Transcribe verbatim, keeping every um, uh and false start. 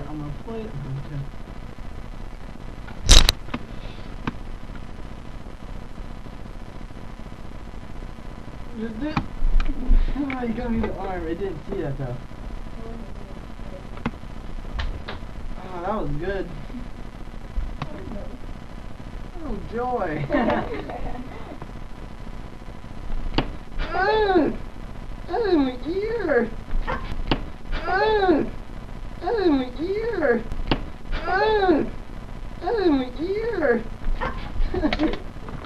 I'm gonna play it. Just did. Oh, you got me in the arm. It didn't see that though. Oh, that was good. Oh, joy. Ah! That in my ear! Ah! That in my ear! Ah! That in my ear!